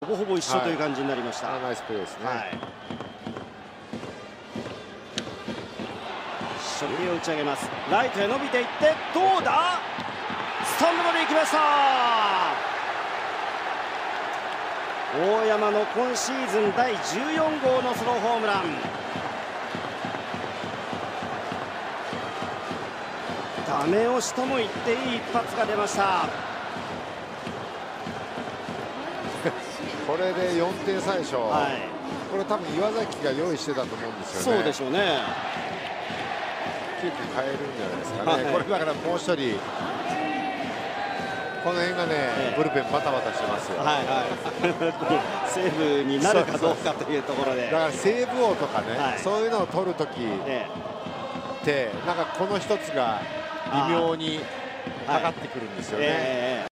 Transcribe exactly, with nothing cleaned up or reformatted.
ほぼほぼ一緒という感じになりました。 はい、ナイスプレーですね。はい、 初球を打ち上げます。ライトへ伸びていってどうだ、スタンドまで行きました。大山の今シーズンだいじゅうよんごうのソロホームラン。ダメ押しとも言っていい一発が出ました。 これでよんてん最初、 はい、 これ多分岩崎が用意してたと思うんですよね。 そうでしょうね。 急遽変えるんじゃないですかね。はい、これだからもう一人この辺がね、ええ、ブルペンバタバタしてますよ。 はいはい、セーブになるかどうかというところで、 だからセーブ王とかね、はい、そういうのを取るときって、 ええ、なんかこの一つが微妙にかかってくるんですよね。はい、ええ